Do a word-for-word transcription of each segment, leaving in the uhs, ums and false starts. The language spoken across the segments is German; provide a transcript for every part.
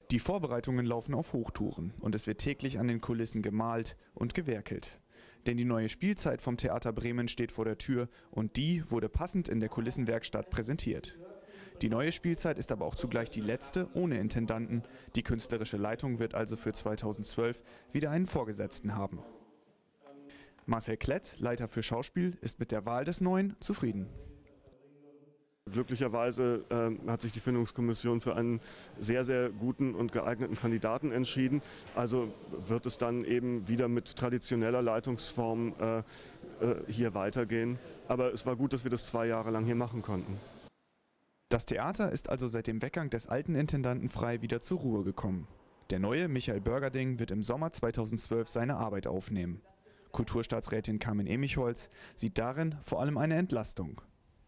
Die Vorbereitungen laufen auf Hochtouren und es wird täglich an den Kulissen gemalt und gewerkelt. Denn die neue Spielzeit vom Theater Bremen steht vor der Tür und die wurde passend in der Kulissenwerkstatt präsentiert. Die neue Spielzeit ist aber auch zugleich die letzte ohne Intendanten. Die künstlerische Leitung wird also für zweitausendzwölf wieder einen Vorgesetzten haben. Marcel Klett, Leiter für Schauspiel, ist mit der Wahl des Neuen zufrieden. Glücklicherweise äh, hat sich die Findungskommission für einen sehr, sehr guten und geeigneten Kandidaten entschieden. Also wird es dann eben wieder mit traditioneller Leitungsform äh, äh, hier weitergehen. Aber es war gut, dass wir das zwei Jahre lang hier machen konnten. Das Theater ist also seit dem Weggang des alten Intendanten Frey wieder zur Ruhe gekommen. Der neue Michael Börgerding wird im Sommer zweitausendzwölf seine Arbeit aufnehmen. Kulturstaatsrätin Carmen Emicholz sieht darin vor allem eine Entlastung.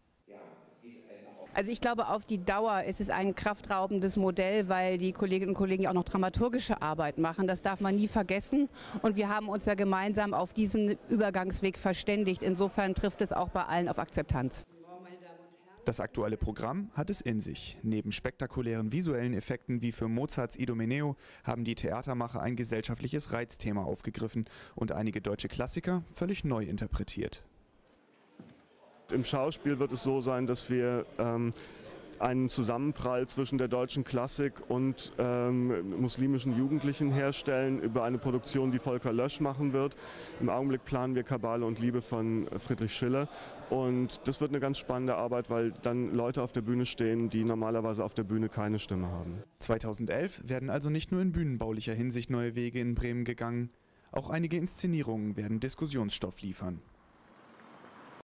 Also ich glaube, auf die Dauer ist es ein kraftraubendes Modell, weil die Kolleginnen und Kollegen ja auch noch dramaturgische Arbeit machen. Das darf man nie vergessen. Und wir haben uns ja gemeinsam auf diesen Übergangsweg verständigt. Insofern trifft es auch bei allen auf Akzeptanz. Das aktuelle Programm hat es in sich. Neben spektakulären visuellen Effekten wie für Mozarts Idomeneo haben die Theatermacher ein gesellschaftliches Reizthema aufgegriffen und einige deutsche Klassiker völlig neu interpretiert. Im Schauspiel wird es so sein, dass wir ähm, einen Zusammenprall zwischen der deutschen Klassik und ähm, muslimischen Jugendlichen herstellen über eine Produktion, die Volker Lösch machen wird. Im Augenblick planen wir Kabale und Liebe von Friedrich Schiller und das wird eine ganz spannende Arbeit, weil dann Leute auf der Bühne stehen, die normalerweise auf der Bühne keine Stimme haben. zweitausendelf werden also nicht nur in bühnenbaulicher Hinsicht neue Wege in Bremen gegangen, auch einige Inszenierungen werden Diskussionsstoff liefern.